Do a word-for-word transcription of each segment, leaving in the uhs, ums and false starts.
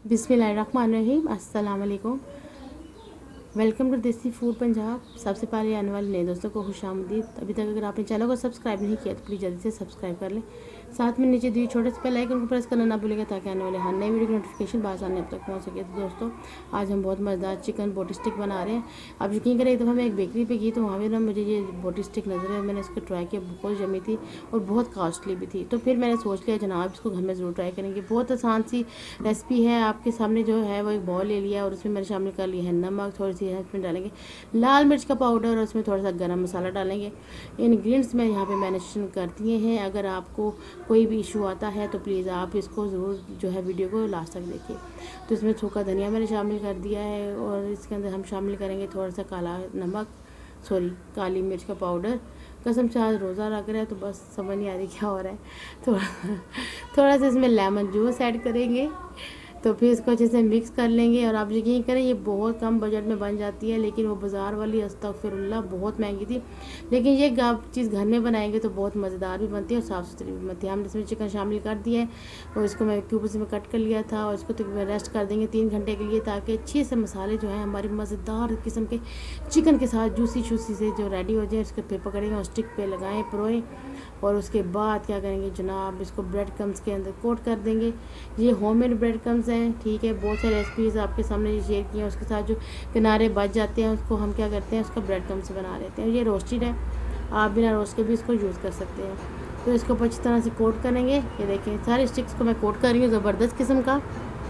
बिस्मिल्लाहिर्रहमानिर्रहीम, अस्सलाम वालेकुम। Welcome to desi food Punjab. सबसे पहले आने वाले नए दोस्तों को खुशामदीद। अभी तक अगर आपने चैनल को सब्सक्राइब नहीं किया तो प्लीज़ जल्दी से सब्सक्राइब कर लें। साथ में नीचे दिए छोटे से बेल आइकन को प्रेस करना ना भूलेगा ताकि आने वाले हर नई वीडियो की नोटिफिकेशन आसानी अब तक पहुंच सके। तो दोस्तों, आज हम बहुत मज़ेदार चिकन बोटी स्टिक बना रहे हैं। आप यकीन करें, एक दफ़ा मैं एक बेकरी पे गई तो वहाँ भी ना मुझे ये बोटी स्टिक नज़र है। मैंने इसको ट्राई किया, बहुत जमी थी और बहुत कॉस्टली भी थी। तो फिर मैंने सोच लिया जनाब इसको घर में ज़रूर ट्राई करेंगे। बहुत आसान सी रेसिपी है। आपके सामने जो है वो एक बॉल ले लिया और उसमें मैंने शामिल कर लिया है नमक, थोड़ी सी इसमें डालेंगे लाल मिर्च का पाउडर और उसमें थोड़ा सा गरम मसाला डालेंगे। इंग्रेडिएंट्स मैं यहाँ पे मेंशन कर दिए हैं। अगर आपको कोई भी इशू आता है तो प्लीज़ आप इसको ज़रूर जो है वीडियो को लास्ट तक देखिए। तो इसमें सूखा धनिया मैंने शामिल कर दिया है और इसके अंदर हम शामिल करेंगे थोड़ा सा काला नमक, सॉरी काली मिर्च का पाउडर। कसम से आज रोज़ा लग रहा है तो बस समझ नहीं आ रही क्या हो रहा है। थोड़ा थोड़ा सा इसमें लेमन जूस ऐड करेंगे, तो फिर इसको अच्छे से मिक्स कर लेंगे। और आप यकीन करें ये बहुत कम बजट में बन जाती है, लेकिन वो बाज़ार वाली अस्तगफिरुल्लाह बहुत महंगी थी। लेकिन ये आप चीज़ घर में बनाएंगे तो बहुत मज़ेदार भी बनती है और साफ़ सुथरी भी बनती है। हमने इसमें चिकन शामिल कर दिया है और इसको मैं क्यूब्स में कट कर लिया था और इसको तो रेस्ट कर देंगे तीन घंटे के लिए, ताकि अच्छे से मसाले जो हैं हमारी मज़ेदार किस्म के चिकन के साथ जूसी शूसी से जो रेडी हो जाए। उसके पे पकड़ेंगे और स्टिक पे लगाएं, परोएं और उसके बाद क्या करेंगे जनाब, इसको ब्रेड क्रम्स के अंदर कोट कर देंगे। ये होममेड ब्रेड क्रम्स हैं, ठीक है। बहुत सारे रेसिपीज़ आपके सामने शेयर किए हैं। उसके साथ जो किनारे बच जाते हैं उसको हम क्या करते हैं, उसका ब्रेड क्रम्स बना लेते हैं। ये रोस्टेड है, आप बिना रोस्ट के भी इसको यूज़ कर सकते हैं। तो इसको अच्छी तरह से कोट करेंगे। ये देखें सारे स्टिक्स को मैं कोट कर रही हूँ ज़बरदस्त किस्म का।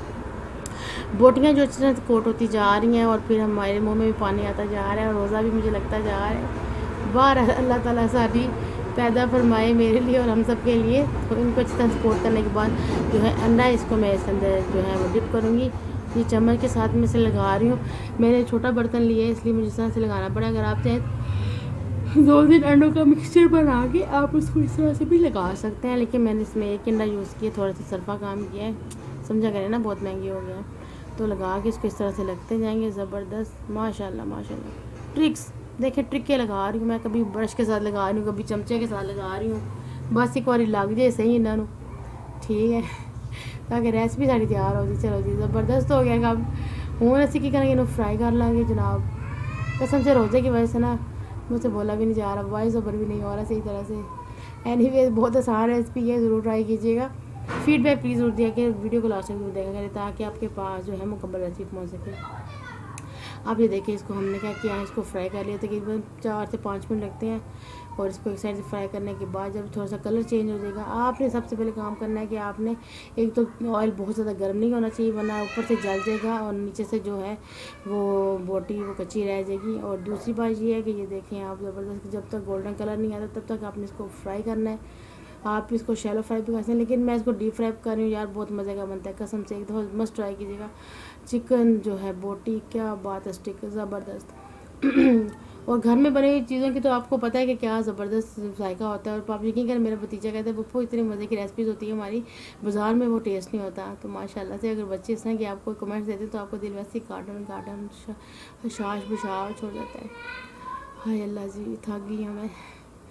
बोटियाँ जो अच्छी तरह से कोट होती जा रही हैं और फिर हमारे मुँह में भी पानी आता जा रहा है और रोज़ा भी मुझे लगता जा रहा है। बाहर अल्लाह ताला सारी पैदा फरमाए मेरे लिए और हम सब के लिए। तो इनको अच्छी तरह सपोर्ट करने के बाद जो है अंडा, इसको मैं इसके अंदर जो है वो डिप करूँगी। ये चम्मच के साथ में से लगा रही हूँ। मैंने छोटा बर्तन लिया है इसलिए मुझे इस तरह से लगाना पड़ा। अगर आप चाहें दो तीन अंडों का मिक्सचर बना के आप उसको इस तरह से भी लगा सकते हैं, लेकिन मैंने इसमें एक अंडा यूज़ किया, थोड़ा सा सरफा काम किया है, समझा करें ना, बहुत महंगी हो गया। तो लगा के इसको इस तरह से लगते जाएंगे। ज़बरदस्त, माशाल्लाह माशाल्लाह। ट्रिक्स देखें, ट्रिक के लगा रही हूँ मैं, कभी ब्रश के साथ लगा रही हूँ, कभी चमचे के साथ लगा रही हूँ। बस एक बार लग जाए सही इन्हों, ठीक है, ताकि रेसिपी साड़ी तैयार हो जी। चलो जी, ज़बरदस्त हो गया। अब हूँ असी की करेंगे, फ्राई कर लेंगे जनाब। कसम से रोज़े की वजह से ना मुझसे बोला भी नहीं जा रहा, वॉइस ओवर भी नहीं हो रहा सही तरह से। एनीवेज बहुत आसान रेसिपी है, ज़रूर ट्राई कीजिएगा। फीडबैक प्लीज़ जरूर दिया कि वीडियो को लास्ट तक जरूर देखा करें ताकि आपके पास जो है मुकम्मल रेसिपी पहुँच सके। आप ये देखिए, इसको हमने क्या किया है, इसको फ्राई कर लिया। तकरीबन चार से पाँच मिनट लगते हैं और इसको एक साइड से फ्राई करने के बाद जब थोड़ा सा कलर चेंज हो जाएगा, आपने सबसे पहले काम करना है कि आपने एक तो ऑयल बहुत ज़्यादा गर्म नहीं होना चाहिए, वरना ऊपर से जल जाएगा और नीचे से जो है वो बोटी वो कच्ची रह जाएगी। और दूसरी बात ये है कि ये देखें आप, ज़बरदस्त जब तक गोल्डन कलर नहीं आता तब तक आपने इसको फ्राई करना है। आप इसको शैलो फ्राई भी कर सकते हैं, लेकिन मैं इसको डीप फ्राई कर रही हूँ यार, बहुत मज़े का बनता है। कसम से एक दफ़ा मस्त ट्राई कीजिएगा। चिकन जो है बोटी, क्या बात है, स्टिक ज़बरदस्त। और घर में बनी हुई चीज़ों की तो आपको पता है कि क्या ज़बरदस्त जायका होता है। और आप यकीन करें, मेरा भतीजा कहता है पप्पू इतनी मज़े की रेसिपीज़ होती है हमारी, बाज़ार में वो टेस्ट नहीं होता। तो माशाल्लाह से अगर बच्चे इस तरह की आपको कमेंट्स देते तो आपको दिल वैसे ही गार्डन गार्डन शाश बिशाश हो जाता है। हाय अल्लाह जी, थक गई हूँ मैं।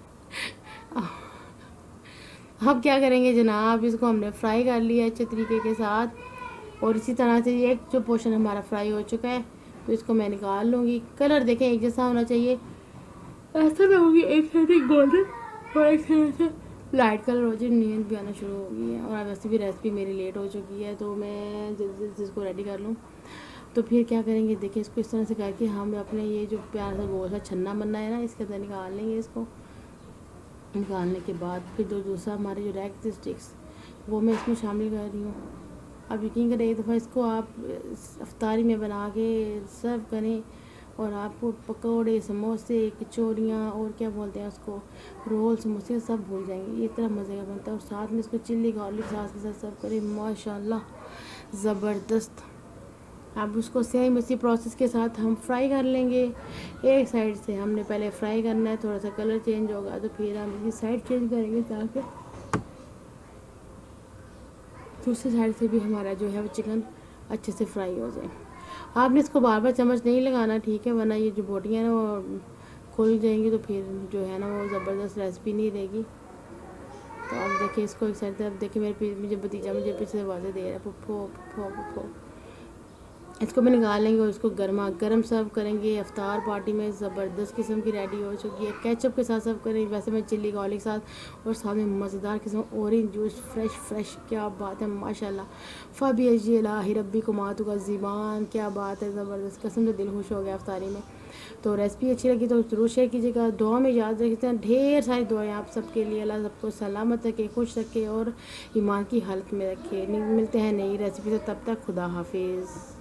अब क्या करेंगे जनाब, इसको हमने फ्राई कर लिया अच्छे तरीके के साथ और इसी तरह से एक जो पोर्शन हमारा फ्राई हो चुका है तो इसको मैं निकाल लूँगी। कलर देखें एक जैसा होना चाहिए, ऐसा ना होगी एक साइड गोल्डन और एक साइड से लाइट कलर हो जाए। नींद भी आना शुरू हो गई है और वैसे भी रेसिपी मेरी लेट हो चुकी है, तो मैं जल्दी जल्दी इसको रेडी कर लूँ। तो फिर क्या करेंगे, देखिए इसको इस तरह से करके हम अपने ये जो प्यार सा गोल सा छन्ना बनना है ना, इसके अंदर निकाल लेंगे। इसको निकालने के बाद फिर जो दूसरा हमारे जो रैक थे स्टिक्स वो मैं इसमें शामिल कर रही हूँ। अब यकीन करें, एक दफ़ा इसको आप अफ्तारी में बना के सर्व करें और आपको पकौड़े, समोसे, कचौरियाँ और क्या बोलते हैं उसको, रोल, समोसे सब भूल जाएंगे। ये इतना मज़े का बनता है। और साथ में इसको चिल्ली गार्लिक सॉस के साथ सर्व करें, माशाल्लाह ज़बरदस्त। अब उसको सेम इसी प्रोसेस के साथ हम फ्राई कर लेंगे। एक साइड से हमने पहले फ्राई करना है, थोड़ा सा कलर चेंज होगा तो फिर हम इसकी साइड चेंज करेंगे ताकि दूसरी साइड से भी हमारा जो है वो चिकन अच्छे से फ्राई हो जाए। आपने इसको बार बार चम्मच नहीं लगाना, ठीक है, वरना ये जो बोटियाँ ना वो खोल जाएंगी तो फिर जो है ना वो ज़बरदस्त रेसिपी नहीं रहेगी। तो आप देखिए इसको एक साइड से, अब देखिए मेरे मुझे भतीजा मुझे पीछे से आवाज़ें दे रहा है, पुप्पो पुप्पो पुप्पो। इसको भी निकालेंगे और इसको गर्मा गर्म सर्व करेंगे। अफ्तार पार्टी में ज़बरदस्त किस्म की रेडी हो चुकी है। केचप के साथ सर्व करेंगे, वैसे मैं चिल्ली गार्लिक के साथ, और साथ में मज़ेदार किस्म ऑरेंज जूस फ्रेश फ्रेश। क्या बात है माशाल्लाह। फ़बी लाही रब्बी को मातू का ज़ीबान, क्या बात है, ज़बरदस्त कसम से दिल खुश हो गया अफ्तारी में। तो रेसिपी अच्छी लगी तो ज़रूर शेयर कीजिएगा। दुआ में याद रखते हैं, ढेर सारी दुआएं आप सबके लिए। अल्लाह सबको सलामत रखे, खुश रखे और ईमान की हालत में रखे। मिलते हैं नई रेसिपी से, तब तक खुदा हाफिज़।